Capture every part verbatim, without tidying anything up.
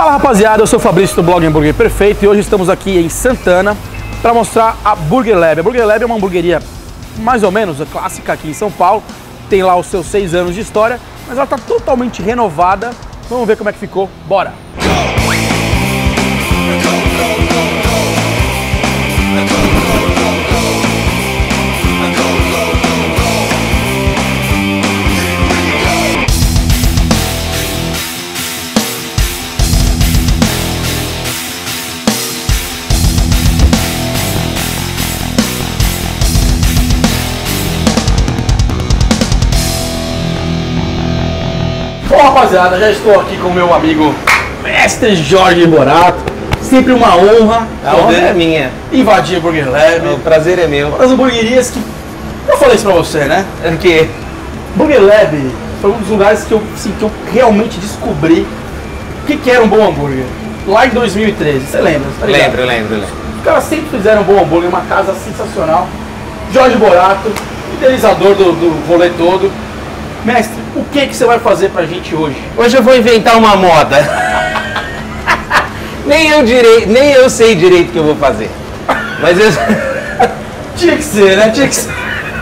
Fala rapaziada, eu sou o Fabrício do blog Hambúrguer Perfeito e hoje estamos aqui em Santana para mostrar a Burger Lab. A Burger Lab é uma hamburgueria mais ou menos clássica aqui em São Paulo, tem lá os seus seis anos de história, mas ela está totalmente renovada. Vamos ver como é que ficou, bora! Bom rapaziada, já estou aqui com o meu amigo Mestre Jorge Borato. Sempre uma honra. A honra é minha. Invadir a Burger Lab. O prazer é meu. Uma das hamburguerias que... Eu falei isso pra você, né? O quê? Burger Lab foi um dos lugares que eu, assim, que eu realmente descobri o que, que era um bom hambúrguer. Lá em dois mil e treze, você lembra? Tá ligado? Lembro, lembro, lembro. Os caras sempre fizeram um bom hambúrguer, uma casa sensacional. Jorge Borato, idealizador do, do rolê todo. Mestre, o que, que você vai fazer pra gente hoje? Hoje eu vou inventar uma moda. nem, eu direi, nem eu sei direito o que eu vou fazer. Mas eu... Tinha que ser, né? Tinha que ser.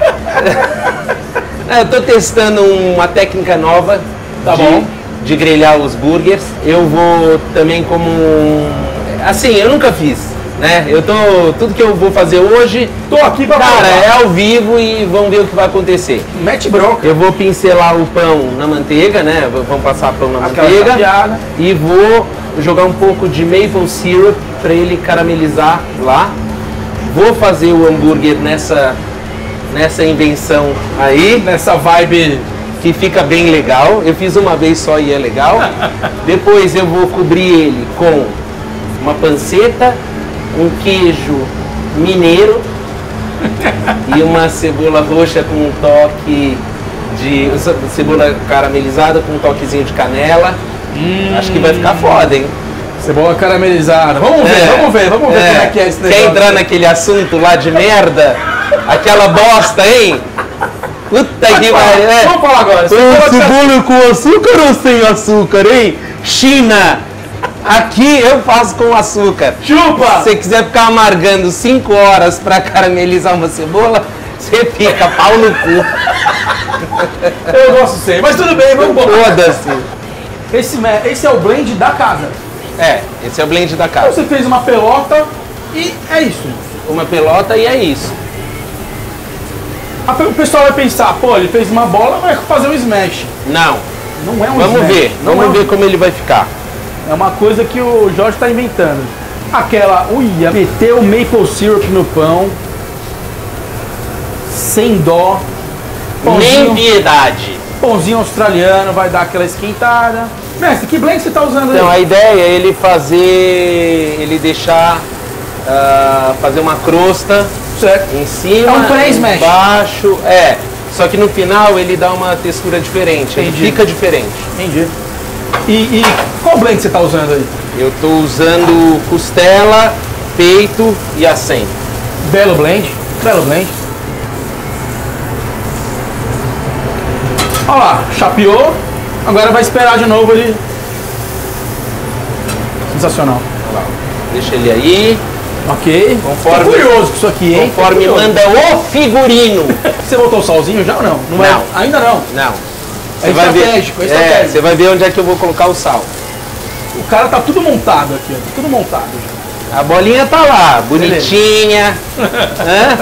Eu tô testando uma técnica nova tá de, bom. de grelhar os burgers. Eu vou também como um... Assim, eu nunca fiz, né? Eu tô... Tudo que eu vou fazer hoje... Tô aqui pra Cara, provar. é ao vivo e vamos ver o que vai acontecer. Mete bronca. Eu vou pincelar o pão na manteiga, né? Vamos passar pão na Aquela manteiga. chapeada. E vou jogar um pouco de maple syrup para ele caramelizar lá. Vou fazer o hambúrguer nessa, nessa invenção aí, Nessa vibe. que fica bem legal. Eu fiz uma vez só e é legal. Depois eu vou cobrir ele com uma panceta, um queijo mineiro e uma cebola roxa com um toque de cebola caramelizada com um toquezinho de canela. Hum. Acho que vai ficar foda, hein? Cebola caramelizada. Vamos ver, É, vamos ver, vamos ver é. como é que é esse negócio. Quer entrar naquele assunto lá de merda? Aquela bosta, hein? Puta Pode que falar. pariu. É. Vamos falar agora. Ô, Cebola cebola com açúcar ou sem açúcar, hein? China! Aqui eu faço com açúcar. Chupa! Se você quiser ficar amargando cinco horas pra caramelizar uma cebola, você fica pau no cu. Eu gosto sem, mas tudo bem, vamos embora. Foda-se. Esse, me- esse é o blend da casa. É, esse é o blend da Então casa. você fez uma pelota e é isso. Uma pelota e é isso. A pe- O pessoal vai pensar, pô, ele fez uma bola, vai fazer um smash. Não, Não é um vamos smash. ver. Não Vamos é um- ver como ele vai ficar. É uma coisa que o Jorge está inventando. Aquela, uia, meteu maple syrup no pão, sem dó. Nem piedade. Pãozinho australiano, vai dar aquela esquentada. Mestre, que blend você tá usando Então, a aí? ideia é ele fazer, ele deixar, ah, fazer uma crosta Certo. em cima, É um pré-smash. embaixo, é. Só que no final ele dá uma textura diferente, ele Entendi. fica diferente. Entendi. E, e qual blend você tá usando aí? Eu tô usando costela, peito e acém. Belo blend. Belo blend. Olha lá, chapeou. Agora vai esperar de novo ele. Sensacional. Deixa ele aí, Ok. Conforme- Tô curioso com isso aqui, hein? Tô conforme curioso. manda o figurino. Você botou o salzinho já ou não? Não, é? Não. Ainda não. Não. É Você vai ver, estratégico, é é, estratégico. você vai ver onde é que eu vou colocar o sal. O cara tá tudo montado aqui, ó. Tá tudo montado já. A bolinha tá lá, bonitinha. Hã?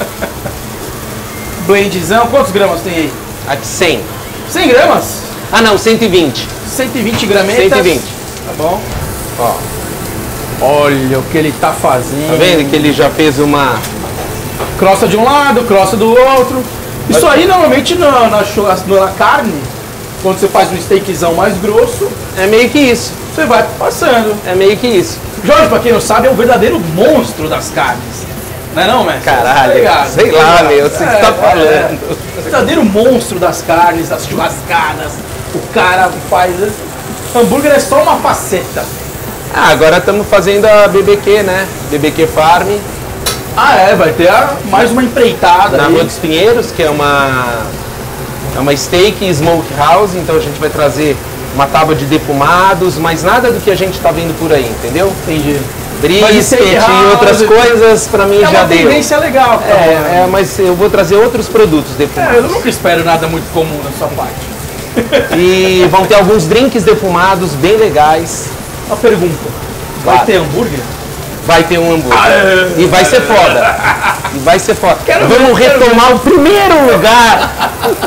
Blendzão, quantos gramas tem aí? Aqui cem. cem gramas? Ah não, cento e vinte. cento e vinte grametas. cento e vinte. Tá bom. Ó, Olha o que ele tá fazendo. tá vendo que ele já fez uma... Crosta de um lado, crosta do outro. Isso aí normalmente na, na, churras- na carne, quando você faz um steakzão mais grosso, É meio que isso. você vai passando. É meio que isso. Jorge, pra quem não sabe, é um verdadeiro monstro das carnes. Não é não, mestre? Caralho, Tá ligado? sei Tá lá, ligado? meu, você que tá falando. é. Verdadeiro monstro das carnes, das churrascadas. O cara faz... Hambúrguer é só uma faceta. Ah, agora estamos fazendo a B B Q, né? B B Q Farm. Ah, é, vai ter a- mais uma empreitada Na aí. Rua dos Pinheiros, que é uma, é uma steak smoke house, então a gente vai trazer uma tábua de defumados, mas nada do que a gente tá vendo por aí, entendeu? Entendi. Brisket e outras coisas pra mim é já uma deu. tendência legal, cara. É, é, mas eu vou trazer outros produtos defumados. É, eu nunca espero nada muito comum na sua parte. E vão ter alguns drinks defumados bem legais. Uma pergunta. Vai Vai. ter hambúrguer? Vai ter um hambúrguer. Ah, é. E vai ser foda. E vai ser foda. Quero Vamos ver, quero retomar o primeiro lugar.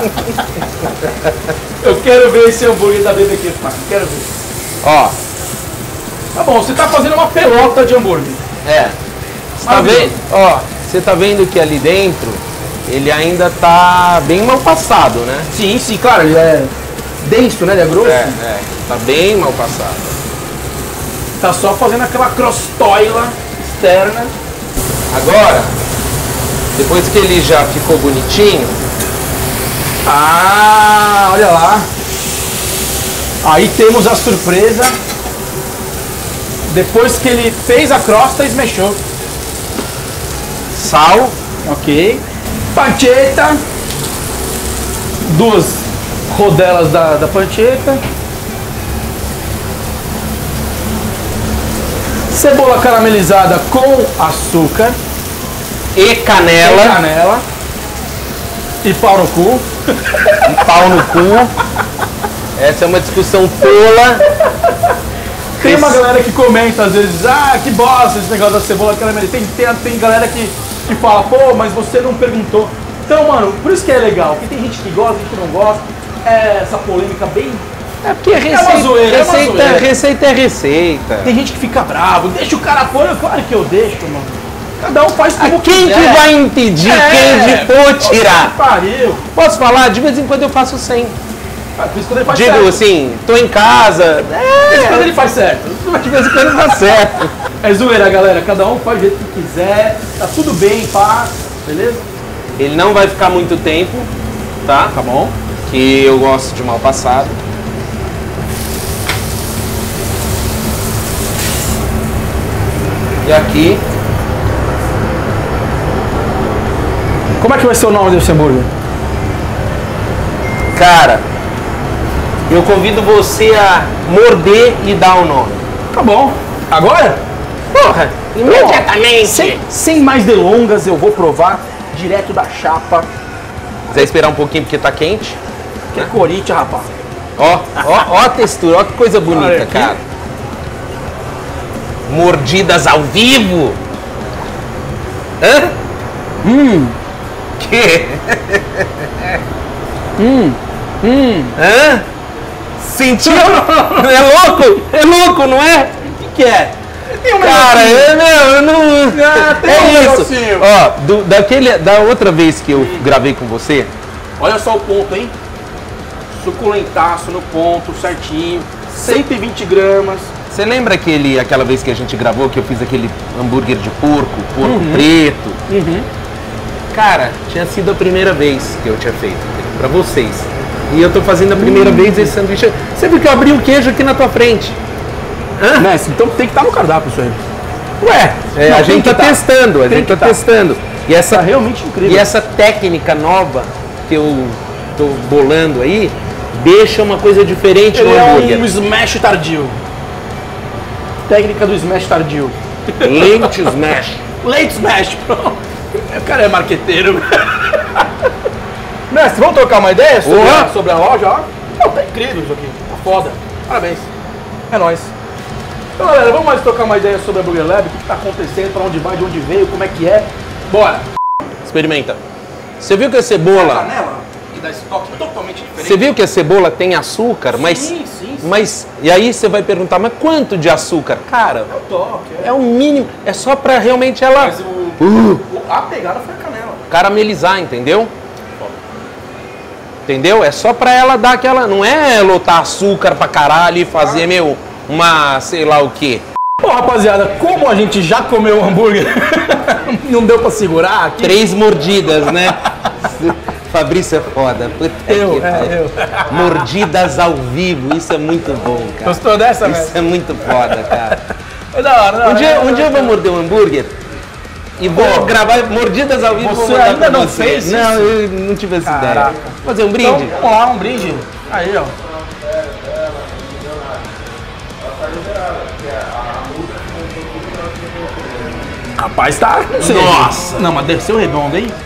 Eu quero ver esse hambúrguer da B B Q Farm. Quero ver. Ó, Tá bom, você tá fazendo uma pelota de hambúrguer. é. Você tá Maravilhoso. vendo? Ó, você tá vendo que ali dentro ele ainda tá bem mal passado, né? Sim, sim, claro, ele é denso, né? Ele é grosso. É, é. Tá bem mal passado. Tá só fazendo aquela crostoila externa. Agora, depois que ele já ficou bonitinho, Ah, olha lá. Aí temos a surpresa. Depois que ele fez a crosta, esmechou. sal, Ok. Pancetta. Duas rodelas da, da pancetta. Cebola caramelizada com açúcar. e canela, E canela. E pau no cu. e pau no cu. Essa é uma discussão tola. Tem uma Esse- galera que comenta às vezes, ah, que bosta esse negócio da cebola caramelizada. Tem, tem, tem galera que, que fala, pô, mas você não perguntou. Então, mano, por isso que é legal, porque tem gente que gosta, gente que não gosta. É essa polêmica bem... É porque receita, uma zoeira, é uma receita, zoeira. receita é receita. Tem gente que fica bravo, deixa o cara fora. Claro que eu deixo, mano. Cada um faz como Quem quiser. que vai impedir É, quem de for tirar? Que pariu. Posso falar? De vez em quando eu faço sem. Ah, por isso quando ele faz Digo certo. assim, tô em casa. Por isso quando É, ele faz certo. de vez em quando dá certo. É zoeira, galera. Cada um faz do jeito que quiser. Tá tudo bem, pá. Beleza? Ele não vai ficar muito tempo, tá? Tá bom. Que eu gosto de mal passado. E aqui, Como é que vai ser o nome desse hambúrguer? cara, eu convido você a morder e dar o nome. Tá bom. Agora? Porra, imediatamente. Sem, sem mais delongas, eu vou provar direto da chapa. Quiser esperar um pouquinho porque tá quente? Que é Corinthians, rapaz. Ó, ó, ó a textura, ó que coisa Olha bonita, aqui. cara. Mordidas ao vivo. Hã? Hum, Que? hum, hum. Hã? Sentiu? É louco? É louco, não é? O que, que é? Tem um Cara, negocinho. eu, meu, eu não. Ah, tem um é isso. negocinho. Ó, do- daquele, da outra vez que eu gravei com você, Olha só o ponto, hein? Suculentaço no ponto, certinho. cento e vinte gramas. você lembra aquele, aquela vez que a gente gravou que eu fiz aquele hambúrguer de porco, porco Uhum. preto? Uhum. Cara, tinha sido a primeira vez que eu tinha feito pra vocês. E eu tô fazendo a primeira Hum. vez esse sanduíche. Você viu que eu abri o queijo aqui na tua frente? Hã? Mestre, então tem que estar no cardápio isso aí. Ué, é, Não, a tem gente que tá tá. testando, a Tem gente que tá tá. testando. E essa, Tá realmente incrível. e essa técnica nova que eu tô bolando aí, deixa uma coisa diferente Ele no é hambúrguer. um smash tardio. Técnica do smash tardio. Lente smash. Late smash, pronto. O cara é marqueteiro. Mestre, vamos trocar uma ideia sobre, Boa. a, sobre a loja? Ó? Não, tá incrível isso aqui. Tá foda. Parabéns. É nóis. Então, galera, vamos mais trocar uma ideia sobre a Burger Lab. O que, que tá acontecendo, pra onde vai, de onde veio, como é que é. Bora. Experimenta. Você viu que a cebola, Canela, que dá esse toque totalmente diferente. você viu que a cebola tem açúcar, mas Sim, sim, sim. mas e aí você vai perguntar, mas quanto de açúcar? Cara, É o toque, é. é o mínimo, é só pra realmente ela Mas o, uh, o- a pegada foi a canela. caramelizar, entendeu? Entendeu? É só pra ela dar aquela, não é lotar açúcar pra caralho e fazer, meu, uma, sei lá o quê. Bom, rapaziada, como a gente já comeu o hambúrguer, não deu pra segurar aqui. Três mordidas, né? Fabrício é foda. Puta Eu, que é, pariu. eu. Mordidas ao vivo, isso é muito bom, cara. Gostou dessa, velho? Isso é muito foda, cara. É da hora, da hora. Um dia, é, um é, dia eu vou morder um hambúrguer e vou Pô, gravar mordidas ao vivo. e você vou mandar ainda pra não você. fez isso? Não, eu não tive essa Caraca. ideia. Fazer um Então, brinde? vamos lá, um brinde. Aí, ó. Rapaz, tá. Não sei. Nossa! Não, mas desceu redondo, hein?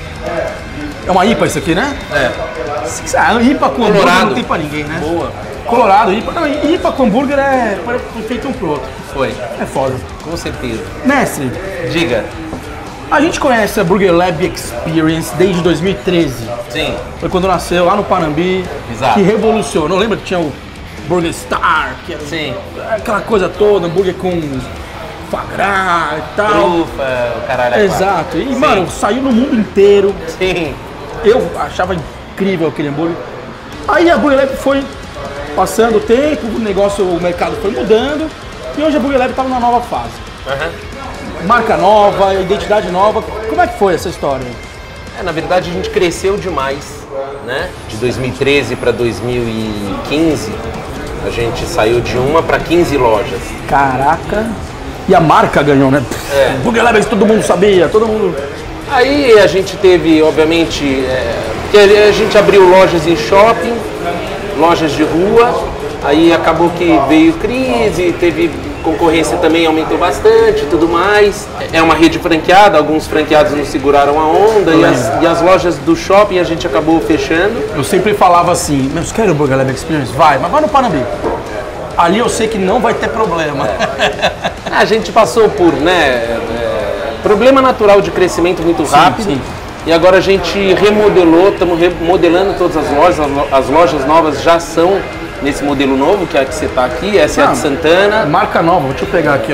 É uma I P A isso aqui, né? É. Ah, I P A com hambúrguer Colorado. não tem pra ninguém, né? Boa. Colorado, I P A. Não, I P A com hambúrguer é feito um pro outro. Foi. É foda. Com certeza. Mestre, Diga. a gente conhece a Burger Lab Experience desde dois mil e treze. Sim. Foi quando nasceu lá no Panambi. Exato. Que revolucionou. Lembra que tinha o Burger Star, que era Sim. aquela coisa toda, hambúrguer com foie gras e tal. Trufa, o caralho. é Exato. E, Sim. mano, saiu no mundo inteiro. quatro. Sim. Eu achava incrível aquele hambúrguer. Aí a Burger Lab foi passando o tempo, o negócio, o mercado foi mudando. E hoje a Burger Lab tá numa nova fase. Aham. Marca nova, identidade nova. Como é que foi essa história? É, na verdade a gente cresceu demais, né? De dois mil e treze para dois mil e quinze, a gente saiu de uma para quinze lojas. Caraca. E a marca ganhou, né? É. Burger Lab, todo mundo sabia, todo mundo... Aí a gente teve, obviamente, é, porque a gente abriu lojas em shopping, lojas de rua, aí acabou que veio crise, teve concorrência também, aumentou bastante e tudo mais. É uma rede franqueada, alguns franqueados não seguraram a onda e as, e as lojas do shopping a gente acabou fechando. Eu sempre falava assim, mas quero o Burger Lab Experience? Vai, mas vai no Panambi. Ali eu sei que não vai ter problema. É. A gente passou por, né, é, problema natural de crescimento muito rápido. sim. E agora a gente remodelou, estamos remodelando todas as lojas, as lojas novas já são nesse modelo novo, que é a que você está aqui, essa é a de Santana. Marca nova, deixa eu pegar aqui,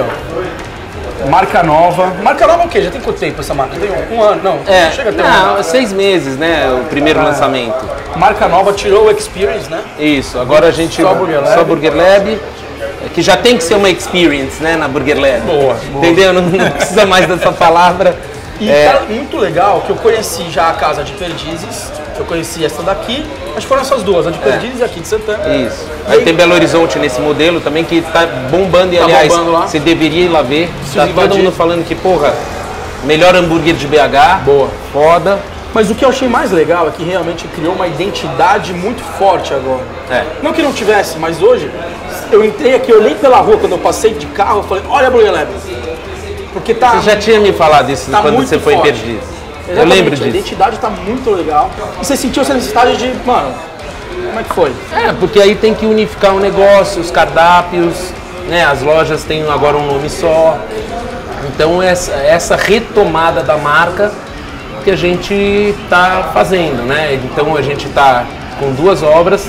ó. Marca nova. Marca nova é o quê? Já tem quanto tempo essa marca? Tem um, um ano? Não, É, chega a ter não, um seis meses, né, o primeiro lançamento. Marca nova tirou o Experience, né? Isso, agora a gente... Só Burger Lab. Só Burger Lab, que já tem que ser uma experience, né, na Burger Lab. Boa, boa. Entendeu? Não, não precisa mais dessa palavra. E É. tá muito legal que eu conheci já a casa de Perdizes, eu conheci essa daqui, acho que foram essas duas, a de Perdizes e aqui de Santana. Isso. Aí tem Belo Horizonte nesse modelo também, que tá bombando e, Tá aliás, bombando lá. você deveria ir lá ver. Se Tá todo invadir. mundo falando que, porra, melhor hambúrguer de B H. Boa. Foda. Mas o que eu achei mais legal é que realmente criou uma identidade muito forte agora. É. Não que não tivesse, mas hoje eu entrei aqui, eu olhei pela rua quando eu passei de carro, eu falei, olha a Burger Lab. Porque tá, Você já tinha me falado isso tá quando muito você foi em forte. Perdizes. Eu Exatamente, lembro a disso. identidade tá muito legal. E você sentiu essa necessidade de, mano, como é que foi? É, porque aí tem que unificar o negócio, os cardápios, né? As lojas têm agora um nome só. Então essa, essa retomada da marca que a gente está fazendo, né? Então a gente está com duas obras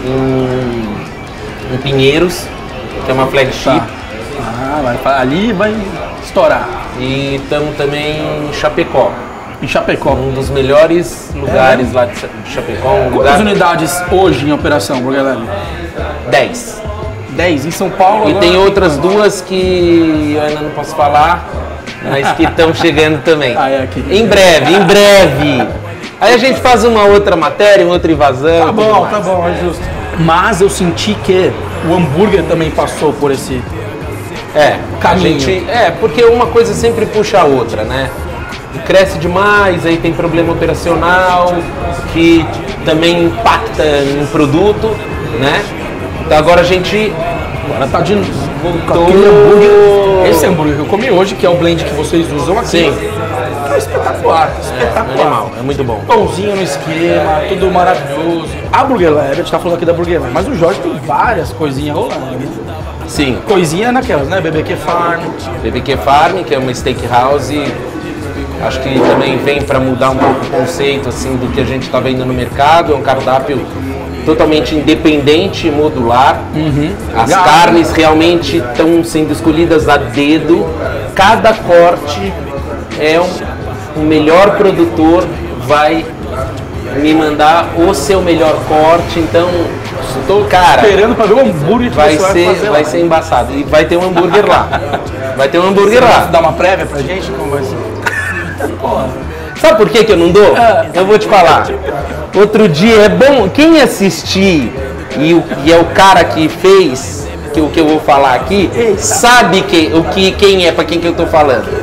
em, em Pinheiros, que é uma flagship, Tá. Ah, vai, ali vai estourar. e estamos também em Chapecó, Em Chapecó. um dos melhores lugares lá de Cha- de Chapecó, um Quantas lugar unidades hoje em operação, Burger Lab? dez. dez em São Paulo. E agora- tem outras duas que eu ainda não posso falar, mas que estão chegando também. Ah, é aqui. Em breve, em breve. Aí a gente faz uma outra matéria, uma outra invasão. Tá tudo bom, mais. tá bom, é justo. Mas eu senti que o hambúrguer também passou por esse... É, a Caminho. gente, é, porque uma coisa sempre puxa a outra, né? E cresce demais, aí tem problema operacional, que também impacta no produto, né? Então agora a gente Agora tá de novo com voltou... aquele hambúrguer. Esse hambúrguer que eu comi hoje, que é o blend que vocês usam aqui. Sim. É espetacular, espetacular. Animal, é muito bom. Pãozinho no esquema, tudo maravilhoso. A Burger Lab, a gente tá falando aqui da Burger Lab, mas o Jorge tem várias coisinhas rolando. Sim, Coisinha naquelas, né? B B Q Farm. B B Q Farm, que é uma steakhouse, acho que também vem para mudar um pouco o conceito assim do que a gente está vendo no mercado. É um cardápio totalmente independente e modular. As Legal. carnes realmente estão sendo escolhidas a dedo. Cada corte é um, o melhor produtor vai me mandar o seu melhor corte. Então, estou, cara, Esperando pra ver o hambúrguer que vai você vai ser, fazer vai lá. ser embaçado. E vai ter um hambúrguer lá. Vai ter um hambúrguer Você vai lá. dar uma prévia pra gente? Como vai ser? Sabe por que que eu não dou? Eu vou te falar. Outro dia é bom, quem assistir e, o- e é o cara que fez que, o que eu vou falar aqui, sabe que, o que, quem é, pra quem que eu tô falando.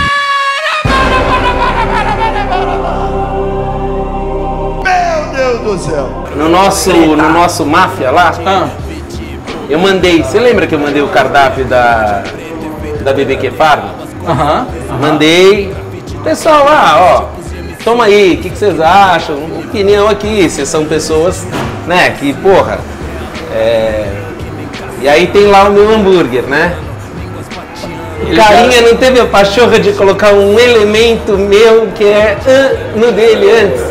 Meu Deus do céu! No nosso, no nosso máfia lá, Ah, eu mandei, você lembra que eu mandei o cardápio da, da B B Q Farm. Aham. Mandei. Pessoal, ah, ó, toma aí, o que, que vocês acham? Opinião aqui, vocês são pessoas, né, que, porra. É... E aí tem lá o meu hambúrguer, né? O carinha não teve a pachorra de colocar um elemento meu que é uh, no dele antes.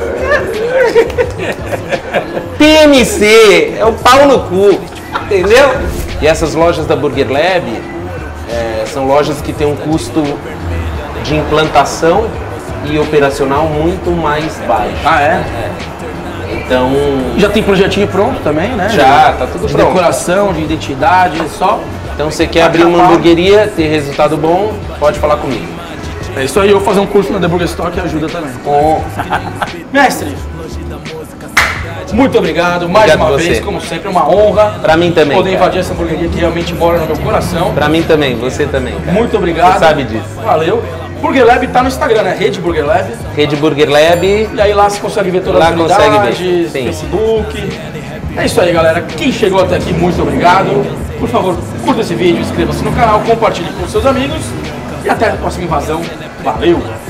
P M C, é o pau no cu, entendeu? E essas lojas da Burger Lab é, são lojas que têm um custo de implantação e operacional muito mais baixo. Ah, é? É. Então... Já tem projetinho pronto também, né? Já, tá tudo de pronto. decoração, de identidade, só... Então você quer abrir uma hamburgueria, ter resultado bom, pode falar comigo. É isso aí, eu vou fazer um curso na The Burger Store que ajuda também. Com... Mestre, muito obrigado, mais Obrigado uma você. vez, como sempre, uma honra. Pra mim também, Poder cara. invadir essa hamburgueria que realmente mora no meu coração. Pra mim também, você também, cara. Muito obrigado. Você sabe disso. Valeu. Burger Lab tá no Instagram, né? Rede Burger Lab. Rede Burger Lab. E aí lá você consegue ver todas Lá as consegue unidades, ver, sim. Facebook. É isso aí, galera. Quem chegou até aqui, muito obrigado. Por favor, curta esse vídeo, inscreva-se no canal, compartilhe com seus amigos. E até a próxima invasão. Valeu!